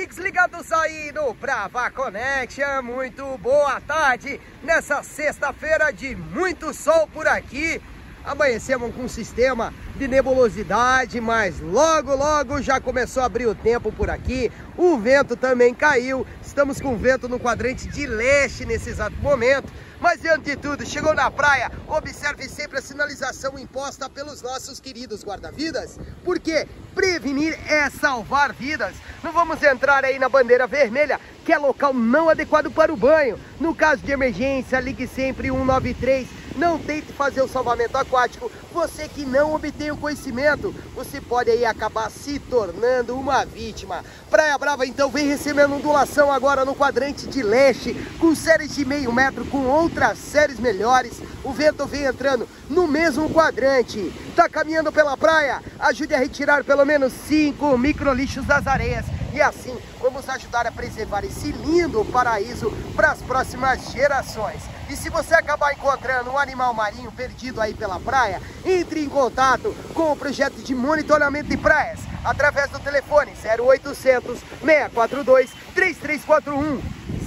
amigos ligados aí no Brava Connection, muito boa tarde nessa sexta-feira de muito sol por aqui. Amanhecemos com um sistema de nebulosidade, mas logo já começou a abrir o tempo por aqui. O vento também caiu, estamos com vento no quadrante de leste nesse exato momento. Mas diante de tudo, chegou na praia, observe sempre a sinalização imposta pelos nossos queridos guarda-vidas, porque prevenir é salvar vidas. Não vamos entrar aí na bandeira vermelha, que é local não adequado para o banho. No caso de emergência, ligue sempre 193, não tente fazer o salvamento aquático. Você que não obtém o conhecimento, você pode aí acabar se tornando uma vítima. Praia Brava então vem recebendo ondulação agora no quadrante de leste, com séries de meio metro, com outras séries melhores. O vento vem entrando no mesmo quadrante. Tá caminhando pela praia? Ajude a retirar pelo menos 5 microlixos das areias. E assim vamos ajudar a preservar esse lindo paraíso para as próximas gerações. E se você acabar encontrando um animal marinho perdido aí pela praia, entre em contato com o projeto de monitoramento de praias através do telefone 0800 642 3341.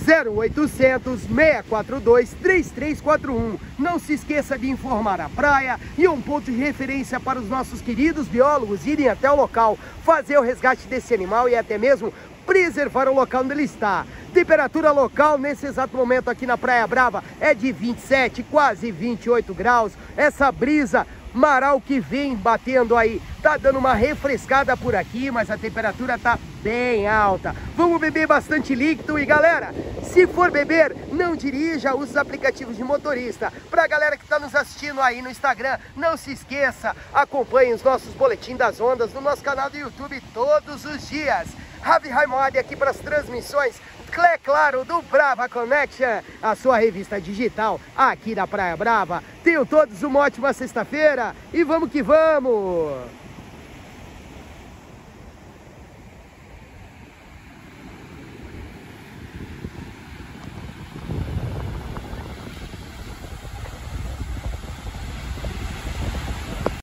0800 642 3341. Não se esqueça de informar a praia e um ponto de referência para os nossos queridos biólogos irem até o local, fazer o resgate desse animal e até mesmo preservar o local onde ele está. Temperatura local nesse exato momento aqui na Praia Brava é de 27, quase 28 graus. Essa brisa maral que vem batendo aí, tá dando uma refrescada por aqui, mas a temperatura tá bem alta. Vamos beber bastante líquido e galera, se for beber, não dirija, use os aplicativos de motorista. Pra galera que tá nos assistindo aí no Instagram, não se esqueça, acompanhe os nossos boletins das ondas no nosso canal do YouTube todos os dias. Ravi Raimond aqui para as transmissões, claro, do Brava Connection, a sua revista digital aqui da Praia Brava. Tenham todos uma ótima sexta-feira e vamos que vamos!